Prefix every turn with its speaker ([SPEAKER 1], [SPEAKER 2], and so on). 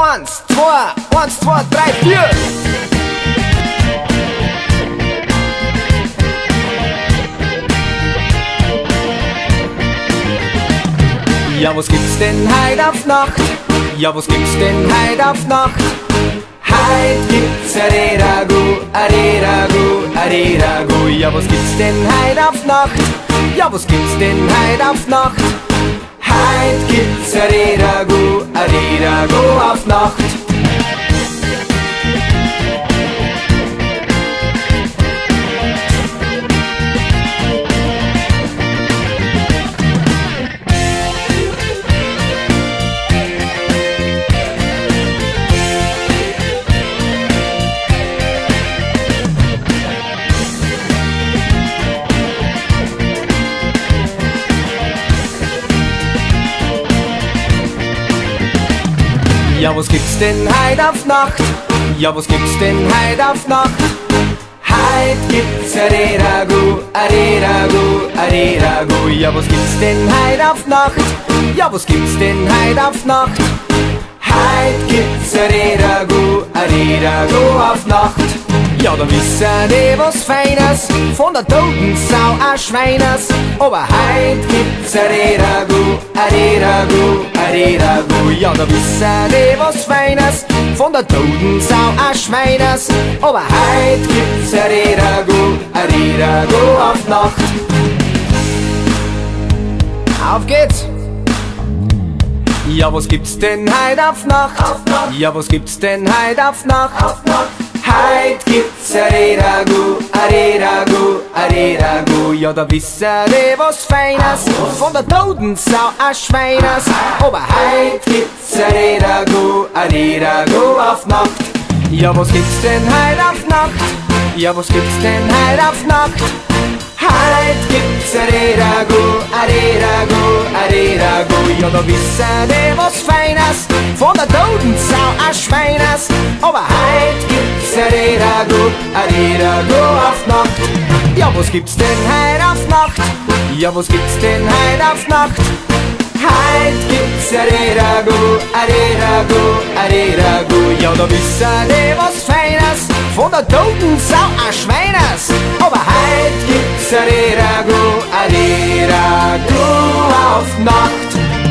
[SPEAKER 1] 1, 2, 1, 2, 3, 4. Ja, was gibt's denn heut auf Nacht? Ja, was gibt's denn heut auf Nacht? Heut gibt's a Rehragout, a Rehragout, a Rehragout. Ja, was gibt's denn heut auf Nacht? Ja, was gibt's denn heut auf Nacht? Heut gibt's a Rehragout auf Nacht. Ja, was gibt's denn heut auf Nacht? Ja, was gibt's denn heut auf Nacht? Heut gibt's a Rehragout, a Rehragout, a Rehragout. Ja, was gibt's denn heut auf Nacht? Ja, was gibt's denn heut auf Nacht? Heut gibt's a Rehragout auf Nacht. Ja, da wissen die was Feines, von der toten Sau a Schweines. Aber heut gibt's a Rehragout, a Rehragout, a Rehragout. Ja, da wissen die was Feines, von der toten Sau a Schweines. Aber heut gibt's a Rehragout auf Nacht. Auf geht's! Ja, was gibt's denn heut auf Nacht? Ja, was gibt's denn heut auf Nacht? Heut gibt's a Rehragout, a Rehragout, a Rehragout. Ja, da wissen die was Feines, von der toten Sau a Schweines. Aber heut gibt's a Rehragout auf Nacht. Ja, was gibt's denn heut auf Nacht? Ja, was gibt's denn heut auf Nacht? Heut gibt's a Rehragout, a Rehragout. Ja, da wissen die was Feines, von der toten Sau a Schweines. Aber heut gibt's a Rehragout auf Nacht. Ja, was gibt's denn heut auf Nacht? Ja, was gibt's denn heut auf Nacht? Heut gibt's a Rehragout Ja, da wissen die was Feines, von der toten Sau a Schweines. Aber heut gibt's a Rehragout auf Nacht.